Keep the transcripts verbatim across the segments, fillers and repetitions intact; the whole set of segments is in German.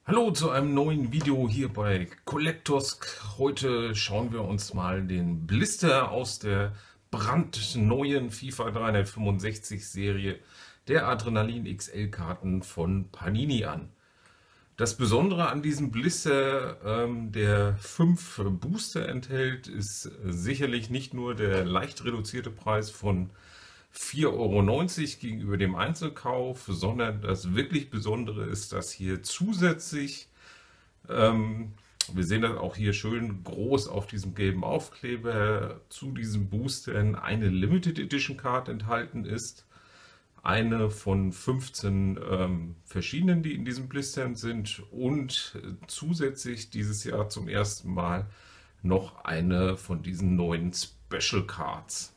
Hallo zu einem neuen Video hier bei Collectorsk. Heute schauen wir uns mal den Blister aus der brandneuen FIFA dreihundertfünfundsechzig Serie der Adrenalin X L-Karten von Panini an. Das Besondere an diesem Blister, ähm, der fünf Booster enthält, ist sicherlich nicht nur der leicht reduzierte Preis von vier Euro neunzig gegenüber dem Einzelkauf, sondern das wirklich Besondere ist, dass hier zusätzlich, ähm, wir sehen das auch hier schön groß auf diesem gelben Aufkleber, zu diesen Boostern eine Limited Edition Card enthalten ist. Eine von fünfzehn ähm, verschiedenen, die in diesem Blistern sind, und zusätzlich dieses Jahr zum ersten Mal noch eine von diesen neuen Special Cards.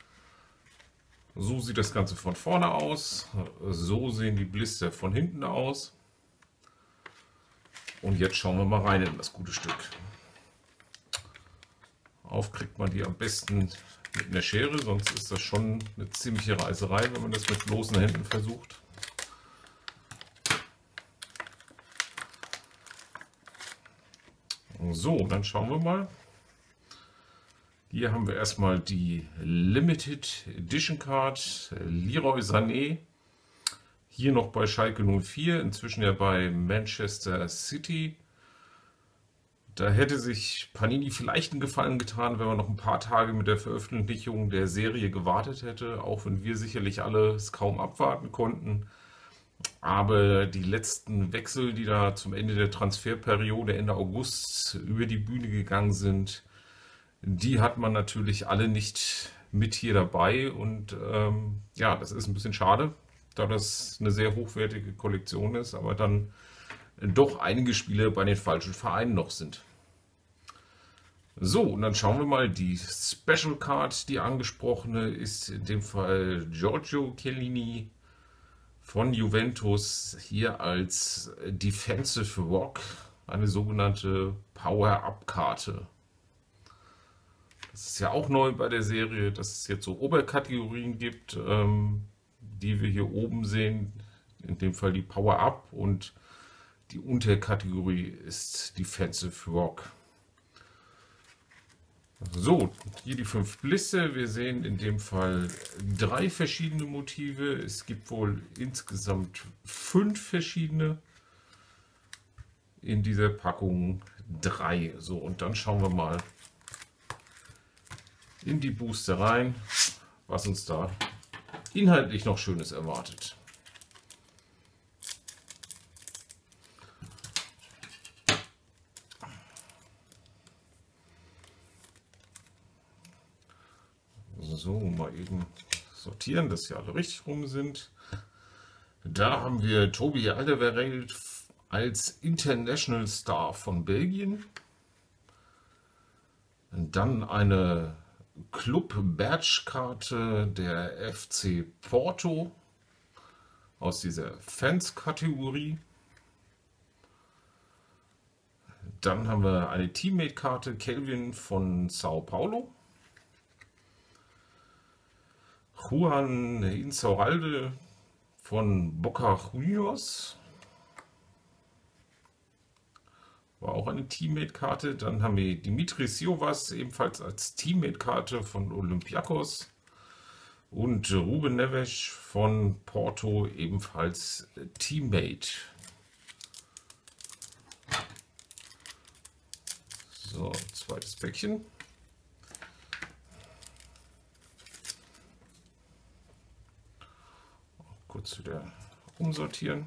So sieht das Ganze von vorne aus. So sehen die Blister von hinten aus. Und jetzt schauen wir mal rein in das gute Stück. Aufkriegt man die am besten mit einer Schere, sonst ist das schon eine ziemliche Reißerei, wenn man das mit bloßen Händen versucht. So, dann schauen wir mal. Hier haben wir erstmal die Limited Edition Card Leroy Sané. Hier noch bei Schalke null vier, inzwischen ja bei Manchester City. Da hätte sich Panini vielleicht einen Gefallen getan, wenn man noch ein paar Tage mit der Veröffentlichung der Serie gewartet hätte, auch wenn wir sicherlich alle es kaum abwarten konnten. Aber die letzten Wechsel, die da zum Ende der Transferperiode Ende August über die Bühne gegangen sind, die hat man natürlich alle nicht mit hier dabei. Und ähm, ja, das ist ein bisschen schade, da das eine sehr hochwertige Kollektion ist, aber dann doch einige Spiele bei den falschen Vereinen noch sind. So, und dann schauen wir mal, die Special Card, die angesprochene, ist in dem Fall Giorgio Chiellini von Juventus, hier als Defensive Rock, eine sogenannte Power-Up-Karte. Das ist ja auch neu bei der Serie, dass es jetzt so Oberkategorien gibt, ähm, die wir hier oben sehen, in dem Fall die Power-Up, und die Unterkategorie ist Defensive Rock. So, hier die fünf Blister. Wir sehen in dem Fall drei verschiedene Motive. Es gibt wohl insgesamt fünf verschiedene. In dieser Packung drei. So, und dann schauen wir mal in die Booster rein, was uns da inhaltlich noch Schönes erwartet. So, mal eben sortieren, dass hier alle richtig rum sind. Da haben wir Toby Alderweireld als International Star von Belgien. Und dann eine Club Badge Karte der F C Porto aus dieser Fans-Kategorie. Dann haben wir eine Teammate-Karte Kelvin von Sao Paulo. Juan Insaurralde von Boca Juniors. War auch eine Teammate-Karte. Dann haben wir Dimitris Siovas ebenfalls als Teammate-Karte von Olympiakos. Und Ruben Neves von Porto ebenfalls Teammate. So, zweites Päckchen. Kurz wieder umsortieren.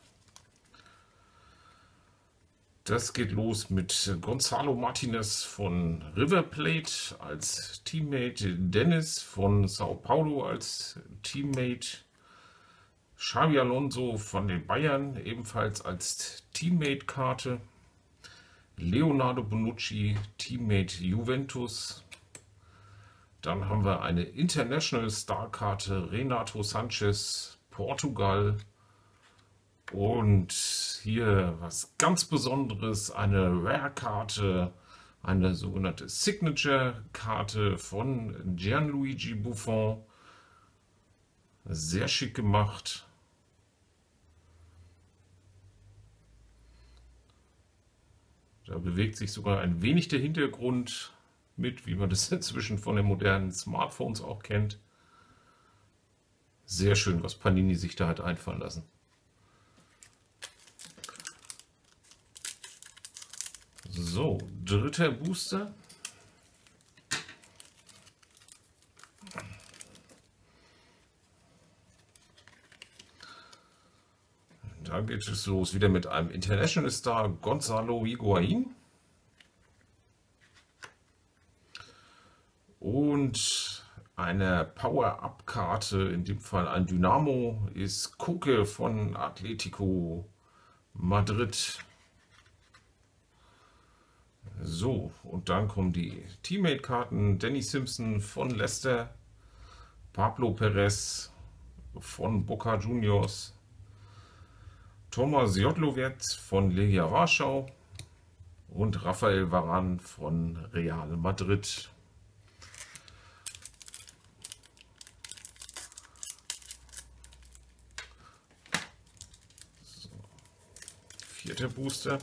Das geht los mit Gonzalo Martinez von River Plate als Teammate, Dennis von Sao Paulo als Teammate, Xabi Alonso von den Bayern ebenfalls als Teammate-Karte, Leonardo Bonucci, Teammate Juventus. Dann haben wir eine International Star-Karte, Renato Sanchez, Portugal. Und hier was ganz Besonderes, eine Rare-Karte, eine sogenannte Signature-Karte von Gianluigi Buffon. Sehr schick gemacht. Da bewegt sich sogar ein wenig der Hintergrund mit, wie man das inzwischen von den modernen Smartphones auch kennt. Sehr schön, was Panini sich da hat einfallen lassen. So, dritter Booster. Da geht es los wieder mit einem International Star Gonzalo Higuaín. Und eine Power-Up-Karte, in dem Fall ein Dynamo, ist Koke von Atletico Madrid. So, und dann kommen die Teammate-Karten. Danny Simpson von Leicester, Pablo Perez von Boca Juniors, Thomas Jodlowec von Legia Warschau und Rafael Varane von Real Madrid. So. Vierter Booster.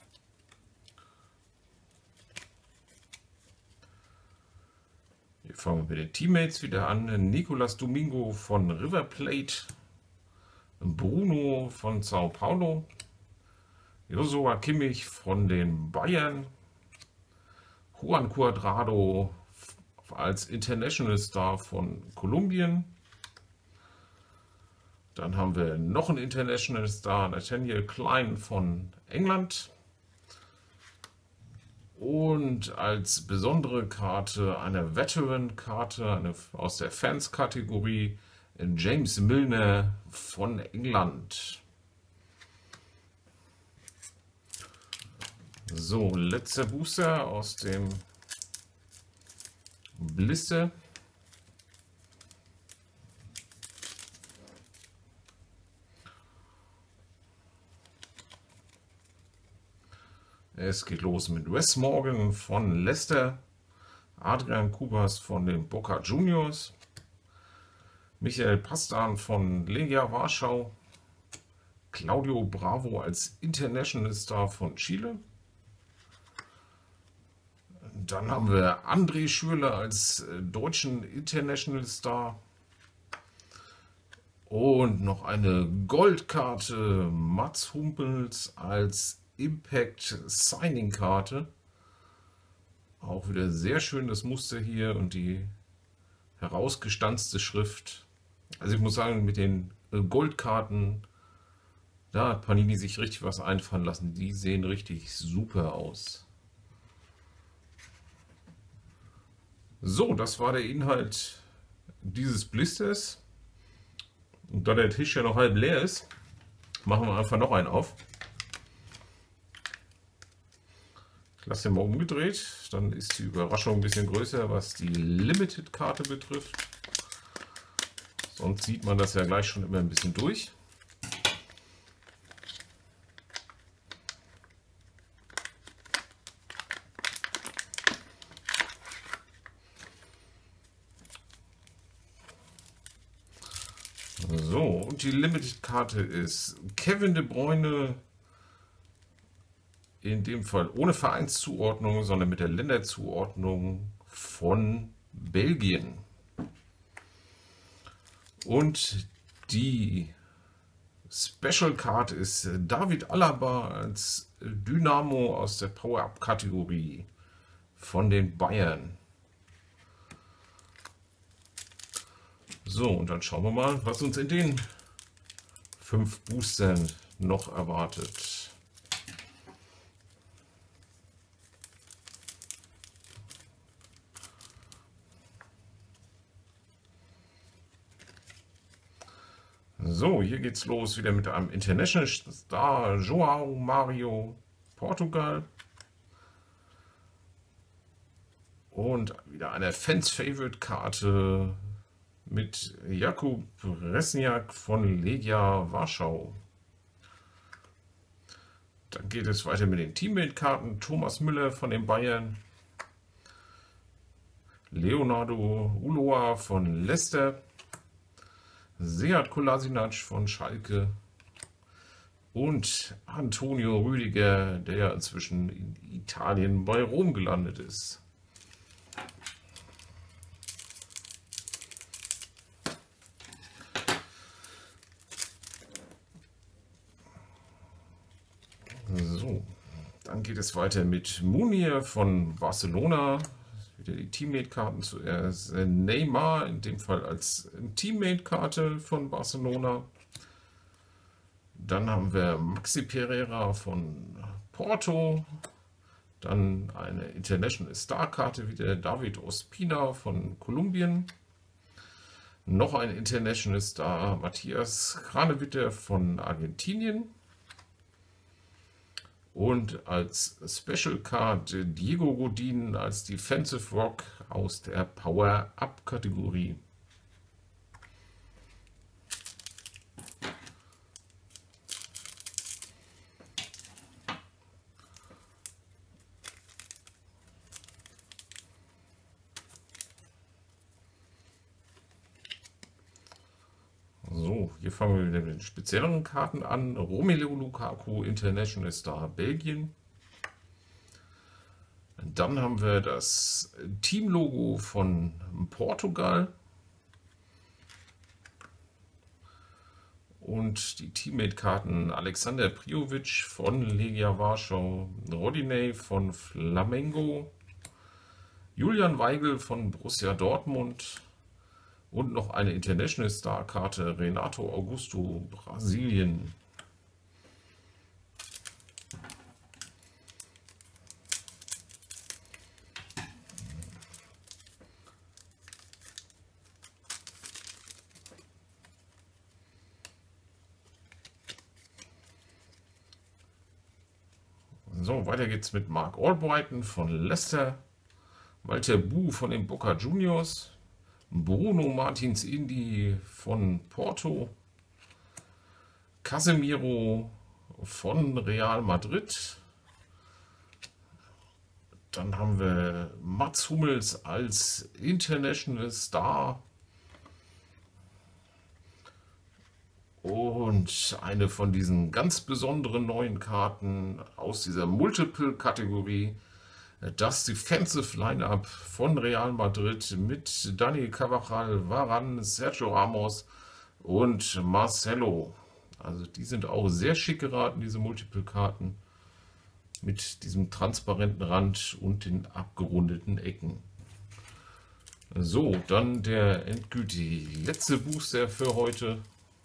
Hier fangen wir mit den Teammates wieder an. Nicolas Domingo von River Plate, Bruno von Sao Paulo, Joshua Kimmich von den Bayern, Juan Cuadrado als International Star von Kolumbien. Dann haben wir noch einen International Star, Nathaniel Klein von England. Und als besondere Karte eine Veteran-Karte eine aus der Fans-Kategorie, James Milner von England. So, letzter Booster aus dem Blister. Es geht los mit Wes Morgan von Leicester, Adrian Kubas von den Boca Juniors, Michael Pastan von Legia Warschau, Claudio Bravo als International Star von Chile. Dann haben wir André Schürrle als deutschen International Star. Und noch eine Goldkarte, Mats Hummels als Impact Signing Karte. Auch wieder sehr schön das Muster hier und die herausgestanzte Schrift. Also ich muss sagen, mit den Goldkarten, da hat Panini sich richtig was einfallen lassen. Die sehen richtig super aus. So, das war der Inhalt dieses Blisters. Und da der Tisch ja noch halb leer ist, machen wir einfach noch einen auf. Ich lasse den mal umgedreht, dann ist die Überraschung ein bisschen größer, was die Limited-Karte betrifft. Sonst sieht man das ja gleich schon immer ein bisschen durch. So, und die Limited-Karte ist Kevin De Bruyne, in dem Fall ohne Vereinszuordnung, sondern mit der Länderzuordnung von Belgien. Und die Special Card ist David Alaba als Dynamo aus der Power-Up-Kategorie von den Bayern. So, und dann schauen wir mal, was uns in den fünf Boostern noch erwartet. So, hier geht's los wieder mit einem International Star, João Mario, Portugal. Und wieder eine Fans-Favorite-Karte mit Jakub Resniak von Legia Warschau. Dann geht es weiter mit den Teammate-Karten. Thomas Müller von den Bayern, Leonardo Ulloa von Leicester, Sead Kolasinac von Schalke, Und Antonio Rüdiger, der ja inzwischen in Italien bei Rom gelandet ist. So, dann geht es weiter mit Munir von Barcelona. Wieder die Teammate-Karten zuerst. Neymar, in dem Fall als Teammate-Karte von Barcelona. Dann haben wir Maxi Pereira von Porto. Dann eine International Star-Karte wieder David Ospina von Kolumbien. Noch ein International Star Matthias Kranewitter von Argentinien. Und als Special Card Diego Godin als Defensive Rock aus der Power-Up-Kategorie. So, hier fangen wir mit den spezielleren Karten an. Romelu Lukaku, International Star Belgien. Dann haben wir das Teamlogo von Portugal. Und die Teammate-Karten Alexander Prijovic von Legia Warschau, Rodinei von Flamengo, Julian Weigl von Borussia Dortmund und noch eine International Star-Karte Renato Augusto, Brasilien. So, weiter geht's mit Mark Albrighton von Leicester, Walter Buh von den Boca Juniors, Bruno Martins Indi von Porto, Casemiro von Real Madrid. Dann haben wir Mats Hummels als International Star. Und eine von diesen ganz besonderen neuen Karten aus dieser Multiple-Kategorie, das Defensive Lineup von Real Madrid mit Dani Carvajal, Varane, Sergio Ramos und Marcelo. Also die sind auch sehr schick geraten, diese Multiple-Karten, mit diesem transparenten Rand und den abgerundeten Ecken. So, dann der endgültig letzte Booster für heute.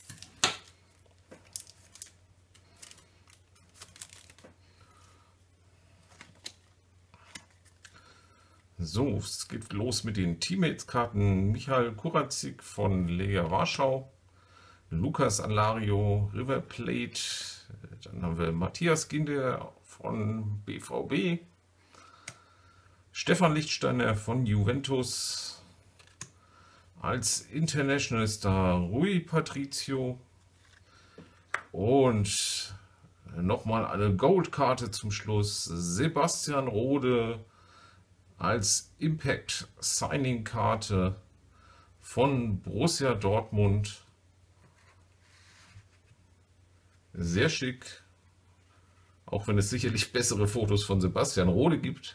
So, es geht los mit den Teammates-Karten. Michal Kuratzik von Legia Warschau, Lucas Alario, River Plate, dann haben wir Matthias Ginter von B V B, Stefan Lichtsteiner von Juventus, als International Star Rui Patricio und nochmal eine Goldkarte zum Schluss, Sebastian Rode als Impact Signing Karte von Borussia Dortmund. Sehr schick, auch wenn es sicherlich bessere Fotos von Sebastian Rode gibt.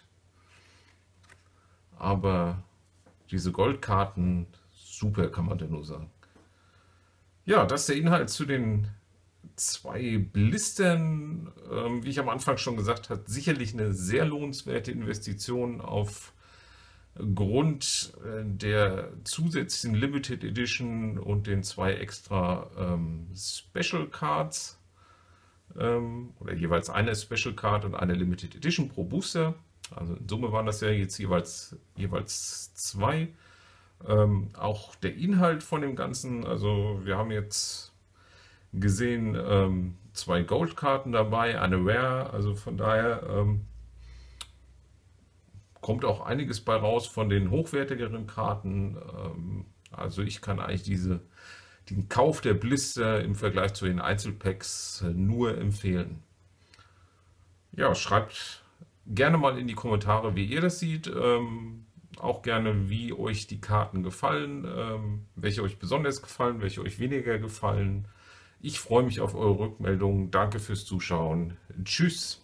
Aber diese Goldkarten, super, kann man da nur sagen. Ja, das ist der Inhalt zu den zwei Blistern, ähm, wie ich am Anfang schon gesagt habe, sicherlich eine sehr lohnenswerte Investition aufgrund äh, der zusätzlichen Limited Edition und den zwei extra ähm, Special Cards ähm, oder jeweils eine Special Card und eine Limited Edition pro Booster. Also in Summe waren das ja jetzt jeweils, jeweils zwei. Ähm, auch der Inhalt von dem Ganzen, also wir haben jetzt gesehen, ähm, zwei Goldkarten dabei, eine Rare, also von daher ähm, kommt auch einiges bei raus von den hochwertigeren Karten. Ähm, also ich kann eigentlich diese, den Kauf der Blister im Vergleich zu den Einzelpacks nur empfehlen. Ja, schreibt gerne mal in die Kommentare, wie ihr das seht. Ähm, auch gerne, wie euch die Karten gefallen, ähm, welche euch besonders gefallen, welche euch weniger gefallen. Ich freue mich auf eure Rückmeldungen. Danke fürs Zuschauen. Tschüss.